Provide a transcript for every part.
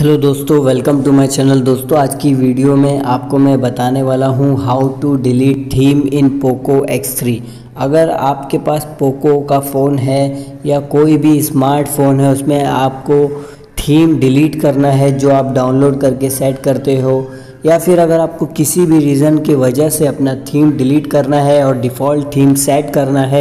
Hello दोस्तों, welcome to my channel. दोस्तों, आज की वीडियो में आपको मैं बताने वाला हूं how to delete theme in Poco X3। अगर आपके पास पोको का फ़ोन है या कोई भी स्मार्टफोन है, उसमें आपको थीम डिलीट करना है जो आप डाउनलोड करके सेट करते हो, या फिर अगर आपको किसी भी रीज़न की वजह से अपना थीम डिलीट करना है और डिफ़ॉल्ट थीम सेट करना है,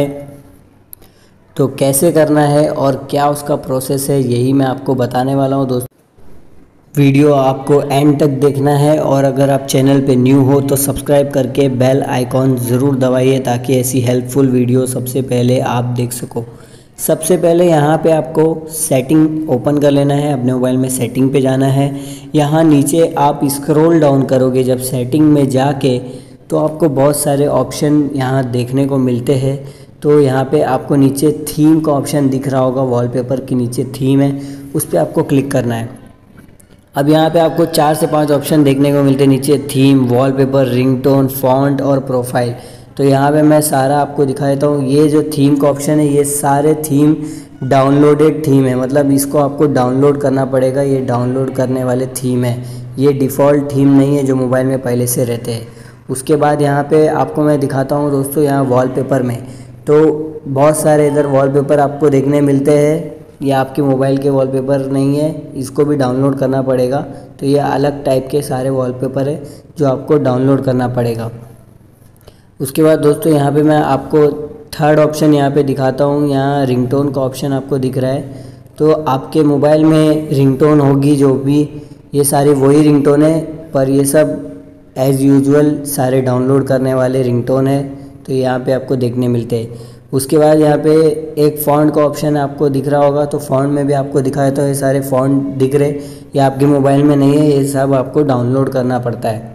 तो कैसे करना है और क्या उसका प्रोसेस है, यही मैं आपको बताने वाला हूं। दोस्तों, वीडियो आपको एंड तक देखना है और अगर आप चैनल पे न्यू हो तो सब्सक्राइब करके बेल आइकॉन ज़रूर दबाइए ताकि ऐसी हेल्पफुल वीडियो सबसे पहले आप देख सको। सबसे पहले यहाँ पे आपको सेटिंग ओपन कर लेना है, अपने मोबाइल में सेटिंग पे जाना है। यहाँ नीचे आप स्क्रॉल डाउन करोगे जब सेटिंग में जाके, तो आपको बहुत सारे ऑप्शन यहाँ देखने को मिलते हैं। तो यहाँ पे आपको नीचे थीम का ऑप्शन दिख रहा होगा, वॉलपेपर के नीचे थीम है, उस पर आपको क्लिक करना है। अब यहाँ पे आपको 4 से 5 ऑप्शन देखने को मिलते हैं नीचे, थीम, वॉलपेपर, रिंगटोन, फॉन्ट और प्रोफाइल। तो यहाँ पे मैं सारा आपको दिखा देता हूँ। ये जो थीम का ऑप्शन है, ये सारे थीम डाउनलोडेड थीम है, मतलब इसको आपको डाउनलोड करना पड़ेगा। ये डाउनलोड करने वाले थीम है, ये डिफ़ॉल्ट थीम नहीं है जो मोबाइल में पहले से रहते हैं। उसके बाद यहाँ पर आपको मैं दिखाता हूँ दोस्तों, यहाँ वॉलपेपर में तो बहुत सारे इधर वॉलपेपर आपको देखने मिलते हैं। ये आपके मोबाइल के वॉलपेपर नहीं है, इसको भी डाउनलोड करना पड़ेगा। तो ये अलग टाइप के सारे वॉलपेपर है जो आपको डाउनलोड करना पड़ेगा। उसके बाद दोस्तों, यहाँ पे मैं आपको थर्ड ऑप्शन यहाँ पे दिखाता हूँ। यहाँ रिंगटोन का ऑप्शन आपको दिख रहा है। तो आपके मोबाइल में रिंगटोन होगी जो भी, ये सारी वही रिंगटोन है, पर ये सब एज़ यूजुअल सारे डाउनलोड करने वाले रिंगटोन है। तो यहाँ पे आपको देखने मिलते हैं। उसके बाद यहाँ पे एक फ़ॉन्ट का ऑप्शन आपको दिख रहा होगा, तो फ़ॉन्ट में भी आपको दिखाया तो ये सारे फ़ॉन्ट दिख रहे, ये आपके मोबाइल में नहीं है, ये सब आपको डाउनलोड करना पड़ता है।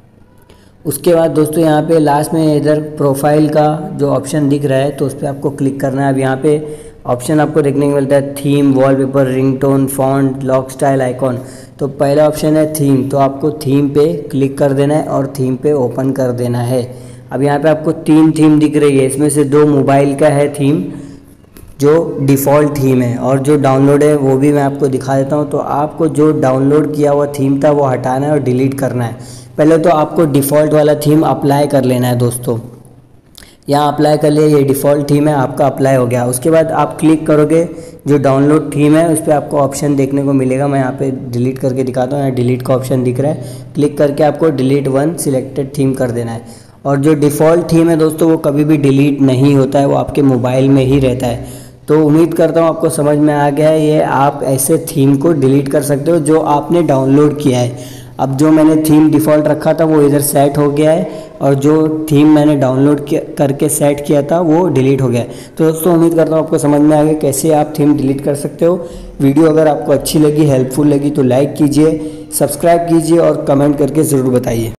उसके बाद दोस्तों, यहाँ पे लास्ट में इधर प्रोफाइल का जो ऑप्शन दिख रहा है, तो उस पर आपको क्लिक करना है। अब यहाँ पे ऑप्शन आपको देखने को मिलता है theme, wallpaper, ringtone, font, lock style, icon. तो पहला ऑप्शन है थीम, तो आपको थीम पे क्लिक कर देना है और थीम पे ओपन कर देना है। अब यहाँ पे आपको 3 थीम दिख रही है, इसमें से 2 मोबाइल का है थीम जो डिफ़ॉल्ट थीम है, और जो डाउनलोड है वो भी मैं आपको दिखा देता हूँ। तो आपको जो डाउनलोड किया हुआ थीम था वो हटाना है और डिलीट करना है। पहले तो आपको डिफ़ॉल्ट वाला थीम अप्लाई कर लेना है दोस्तों। यहाँ अप्लाई कर लिया, ये डिफ़ॉल्ट थीम है, आपका अप्लाई हो गया। उसके बाद आप क्लिक करोगे जो डाउनलोड थीम है, उस पर आपको ऑप्शन देखने को मिलेगा। मैं यहाँ पे डिलीट करके दिखाता हूँ। यहाँ डिलीट का ऑप्शन दिख रहा है, क्लिक करके आपको डिलीट वन सिलेक्टेड थीम कर देना है। और जो डिफ़ॉल्ट थीम है दोस्तों, वो कभी भी डिलीट नहीं होता है, वो आपके मोबाइल में ही रहता है। तो उम्मीद करता हूँ आपको समझ में आ गया है। ये आप ऐसे थीम को डिलीट कर सकते हो जो आपने डाउनलोड किया है। अब जो मैंने थीम डिफ़ॉल्ट रखा था वो इधर सेट हो गया है, और जो थीम मैंने डाउनलोड करके सेट किया था वो डिलीट हो गया है। तो दोस्तों, उम्मीद करता हूँ आपको समझ में आ गया कैसे आप थीम डिलीट कर सकते हो। वीडियो अगर आपको अच्छी लगी, हेल्पफुल लगी, तो लाइक कीजिए, सब्सक्राइब कीजिए और कमेंट करके ज़रूर बताइए।